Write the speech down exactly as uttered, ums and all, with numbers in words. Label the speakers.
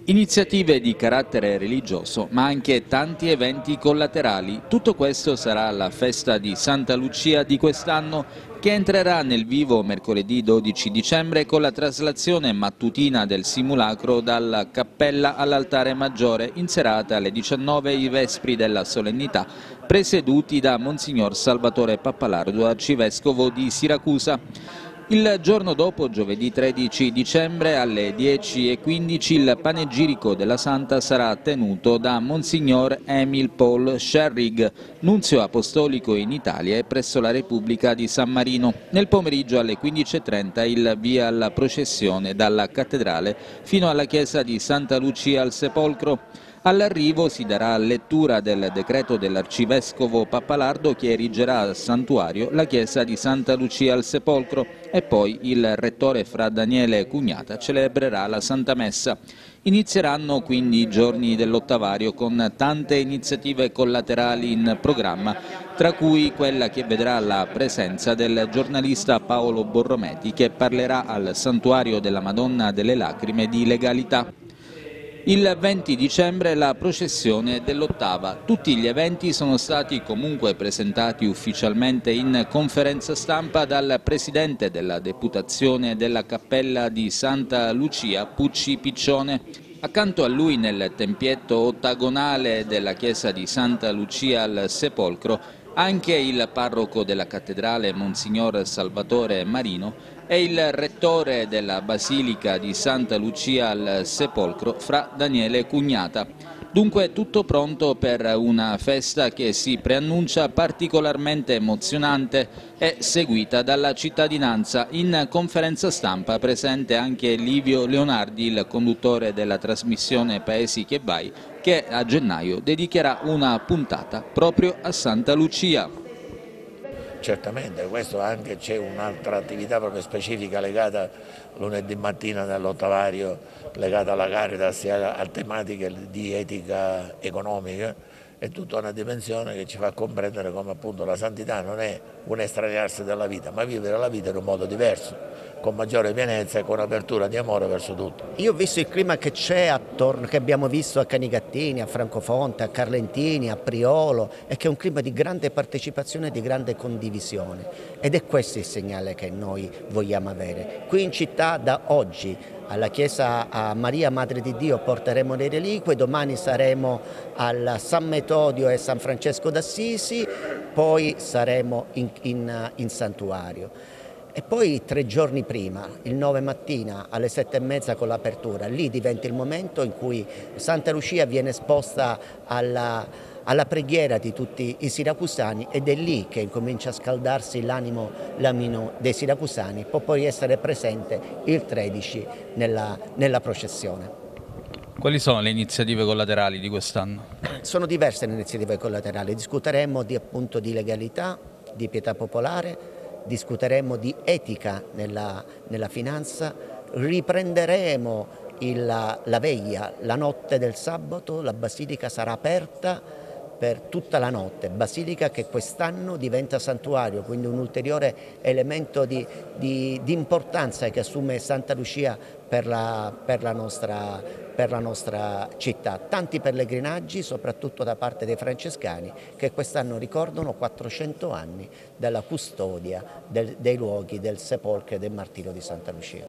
Speaker 1: Iniziative di carattere religioso, ma anche tanti eventi collaterali. Tutto questo sarà la festa di Santa Lucia di quest'anno, che entrerà nel vivo mercoledì dodici dicembre con la traslazione mattutina del simulacro dalla cappella all'altare maggiore, in serata alle diciannove i vespri della solennità, presieduti da Monsignor Salvatore Pappalardo, arcivescovo di Siracusa. Il giorno dopo, giovedì tredici dicembre, alle dieci e quindici, il panegirico della Santa sarà tenuto da Monsignor Emil Paul Scherrig, nunzio apostolico in Italia e presso la Repubblica di San Marino. Nel pomeriggio alle quindici e trenta il via alla processione dalla cattedrale fino alla chiesa di Santa Lucia al Sepolcro. All'arrivo si darà lettura del decreto dell'arcivescovo Pappalardo che erigerà al santuario la chiesa di Santa Lucia al Sepolcro e poi il rettore Fra Daniele Cugnata celebrerà la Santa Messa. Inizieranno quindi i giorni dell'Ottavario con tante iniziative collaterali in programma, tra cui quella che vedrà la presenza del giornalista Paolo Borrometi che parlerà al Santuario della Madonna delle Lacrime di legalità. Il venti dicembre la processione dell'Ottava. Tutti gli eventi sono stati comunque presentati ufficialmente in conferenza stampa dal presidente della Deputazione della Cappella di Santa Lucia, Pucci Piccione. Accanto a lui, nel tempietto ottagonale della chiesa di Santa Lucia al Sepolcro, anche il parroco della cattedrale, Monsignor Salvatore Marino, e il rettore della Basilica di Santa Lucia al Sepolcro, Fra Daniele Cugnata. Dunque tutto pronto per una festa che si preannuncia particolarmente emozionante e seguita dalla cittadinanza. In conferenza stampa presente anche Livio Leonardi, il conduttore della trasmissione Paesi che vai, che a gennaio dedicherà una puntata proprio a Santa Lucia.
Speaker 2: Certamente, questo anche c'è un'altra attività proprio specifica legata lunedì mattina nell'Ottavario, legata alla Caritas e a, a tematiche di etica economica. È tutta una dimensione che ci fa comprendere come appunto la santità non è un estraniarsi dalla vita, ma vivere la vita in un modo diverso, con maggiore pienezza e con apertura di amore verso tutti.
Speaker 3: Io ho visto il clima che c'è attorno, che abbiamo visto a Canicattini, a Francofonte, a Carlentini, a Priolo, e che è un clima di grande partecipazione e di grande condivisione. Ed è questo il segnale che noi vogliamo avere. Qui in città da oggi alla chiesa a Maria Madre di Dio porteremo le reliquie, domani saremo al San Metodio e San Francesco d'Assisi, poi saremo in, in, in santuario. E poi tre giorni prima, il nove mattina alle sette e mezza con l'apertura, lì diventa il momento in cui Santa Lucia viene esposta alla, alla preghiera di tutti i siracusani ed è lì che comincia a scaldarsi l'animo dei siracusani per poi essere presente il tredici nella, nella processione.
Speaker 1: Quali sono le iniziative collaterali di quest'anno?
Speaker 3: Sono diverse le iniziative collaterali, discuteremo di, appunto, di legalità, di pietà popolare, discuteremo di etica nella, nella finanza, riprenderemo il, la veglia, la notte del sabato, la Basilica sarà aperta per tutta la notte, Basilica che quest'anno diventa santuario, quindi un ulteriore elemento di, di, di importanza che assume Santa Lucia per la, per, la nostra, per la nostra città. Tanti pellegrinaggi, soprattutto da parte dei francescani, che quest'anno ricordano quattrocento anni dalla custodia del, dei luoghi del sepolcro e del martirio di Santa Lucia.